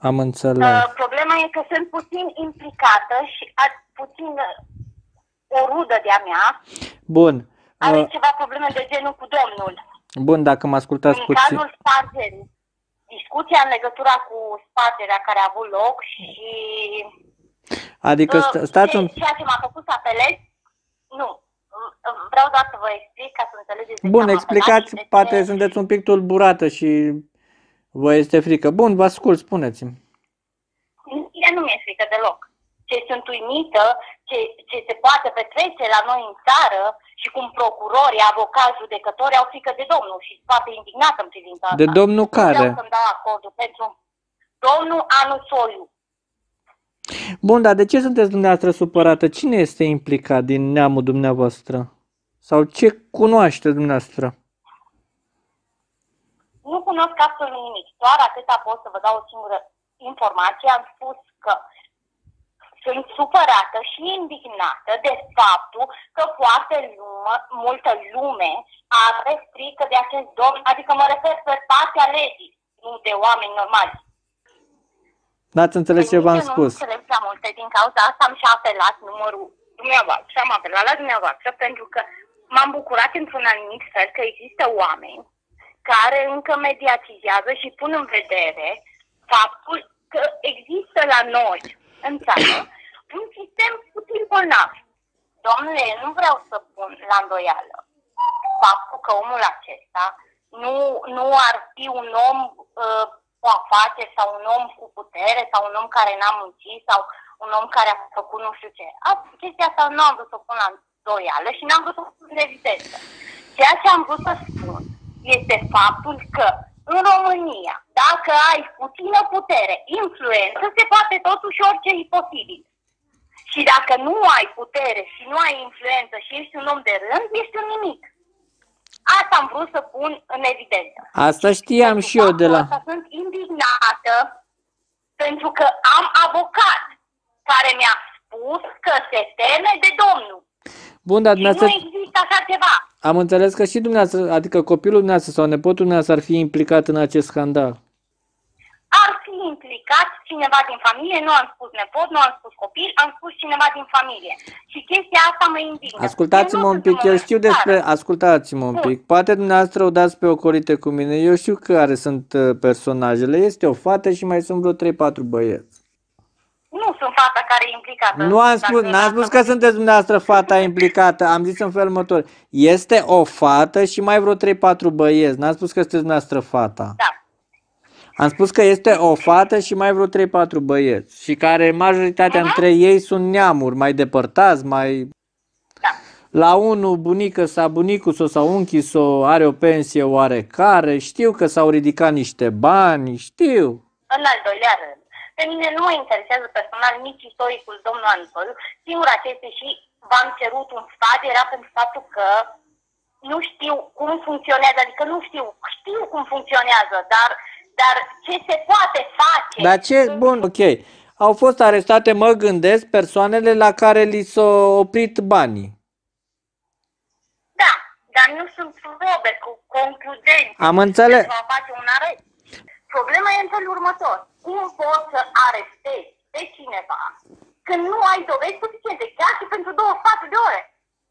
Am înțeles. Problema e că sunt puțin implicată și puțin o rudă de-a mea Bun. are ceva probleme de genul cu domnul. Bun, dacă mă ascultați În puțin. cazul spargerii, discuția în legătura cu spargerea care a avut loc și Adică stați un... ceea ce m-a făcut să apelez, nu, vreau doar să vă explic ca să înțelegeți de ce Bun, am explicați, apelat și de poate ce... sunteți un pic tulburată și vă este frică. Bun, vă ascult, spuneți-mi. Mie nu mi-e frică deloc. Ce sunt uimită, ce se poate petrece la noi în țară și cum procurorii, avocați, judecători au frică de domnul și sunt foarte indignată în privința asta. De domnul care? Vreau să-mi dau acordul pentru domnul Anu Soiu. Bun, dar de ce sunteți dumneavoastră supărată? Cine este implicat din neamul dumneavoastră? Sau ce cunoaște dumneavoastră? Nu cunosc absolut nimic. Doar atâta pot să vă dau o singură informație. Am spus că sunt supărată și indignată de faptul că foarte multă lume are frică de acest domn, adică mă refer pe partea legii, nu de oameni normali. N-ați înțeles ce v-am spus. Nu înțeleg prea multe, din cauza asta am și apelat numărul dumneavoastră, am apelat la dumneavoastră pentru că m-am bucurat într-un anumit fel că există oameni care încă mediatizează și pun în vedere faptul că există la noi, în țară, un sistem puțin bolnav. Domnule, nu vreau să pun la îndoială faptul că omul acesta nu ar fi un om cu afaceri sau un om cu putere sau un om care n-a muncit sau un om care a făcut nu știu ce. Chestia asta nu am vrut să o pun la îndoială și n-am vrut să o pun în evidență. Ceea ce am vrut să spun este faptul că în România, dacă ai puțină putere, influență, se poate totuși orice e posibil. Și dacă nu ai putere și nu ai influență și ești un om de rând, ești un nimic. Asta am vrut să pun în evidență. Asta știam și eu de la... Sunt indignată pentru că am avocat care mi-a spus că se teme de domnul. Bun, dar și nu există așa ceva. Am înțeles că și dumneavoastră, adică copilul dumneavoastră sau nepotul dumneavoastră ar fi implicat în acest scandal. Ar fi implicat cineva din familie, nu am spus nepot, nu am spus copil, am spus cineva din familie. Și chestia asta mă indignă. Ascultați-mă un pic, eu știu despre... Ascultați-mă un pic. Poate dumneavoastră o dați pe ocolite cu mine. Eu știu care sunt personajele. Este o fată și mai sunt vreo 3-4 băieți. Nu sunt fata care e implicată. Nu am spus, n-am spus că sunteți dumneavoastră fata implicată. Am zis în felul următor. Este o fată și mai vreo 3-4 băieți. N-am spus că sunteți dumneavoastră fata. Da. Am spus că este o fată și mai vreo 3-4 băieți și care majoritatea între ei sunt neamuri, mai depărtați, mai... Da. La unul bunicul sau unchiul are o pensie oarecare, știu că s-au ridicat niște bani, știu. În al doilea rând, pe mine nu mă interesează personal nici istoricul domnul Anatoliu, singura ce este și v-am cerut un sfat era pentru faptul că nu știu cum funcționează, adică nu știu cum funcționează, dar ce se poate face... Dar ce? Bun, ok. Au fost arestate, mă gândesc, persoanele la care li s-au oprit banii. Da, dar nu sunt probe cu concludențe. Am înțeles. Pentru a face un arest. Problema e în felul următor. Cum poți să arestezi pe cineva când nu ai dovezi suficiente, chiar și pentru 24 de ore?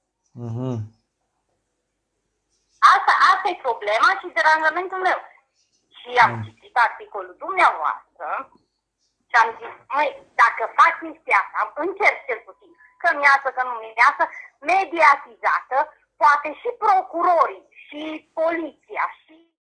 Asta e problema și deranjamentul meu. Și am citit articolul dumneavoastră și am zis, măi, dacă fac chestia asta, încerc cel puțin, că mi-asă, că nu mi-asă, mediatizată, poate și procurorii, și poliția, și